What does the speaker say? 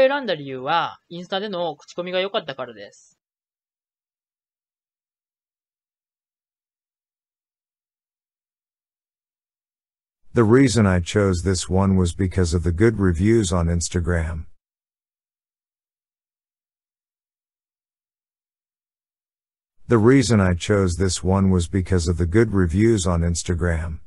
選んだ理由は、インスタでの口コミが良かったからです。 The reason I chose this one was because of the good reviews on Instagram. The reason I chose this one was because of the good reviews on Instagram.